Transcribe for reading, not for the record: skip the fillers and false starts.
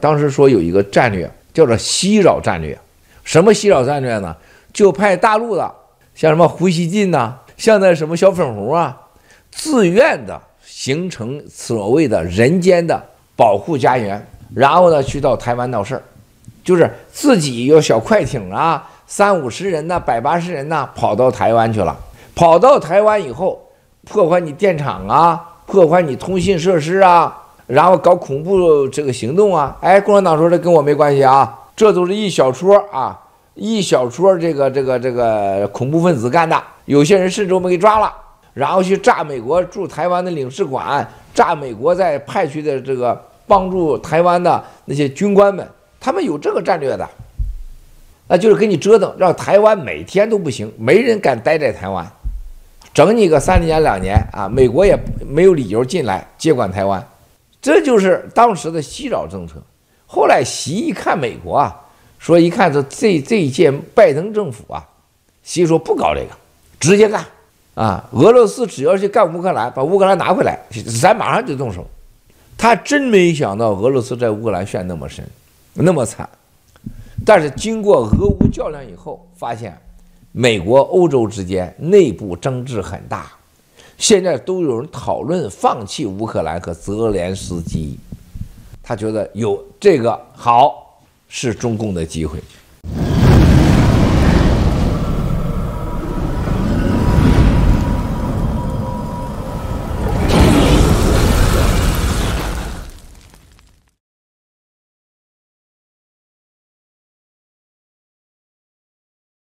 当时说有一个战略叫做袭扰战略。什么袭扰战略呢？就派大陆的，像什么胡锡进呐，像那什么小粉红啊，自愿的形成所谓的人间的保护家园，然后呢去到台湾闹事儿，就是自己有小快艇啊，30-50人呐，180人呐，跑到台湾去了。跑到台湾以后，破坏你电厂啊，破坏你通信设施啊，然后搞恐怖这个行动啊。哎，共产党说这跟我没关系啊。这都是一小撮啊，一小撮这个恐怖分子干的，有些人甚至我们给抓了，然后去炸美国驻台湾的领事馆，炸美国在派去的这个帮助台湾的那些军官们，他们有这个战略的，那就是给你折腾，让台湾每天都不行，没人敢待在台湾，整你个3年2年啊，美国也没有理由进来接管台湾，这就是当时的袭扰政策。后来习一看美国啊，说一看这一届拜登政府啊，习说不搞这个，直接干啊！俄罗斯只要去干乌克兰，把乌克兰拿回来，咱马上就动手。他真没想到俄罗斯在乌克兰陷那么深，那么惨。但是经过俄乌较量以后，发现美国、欧洲之间内部争执很大，现在都有人讨论放弃乌克兰和泽连斯基。他觉得有这个好是中共的机会。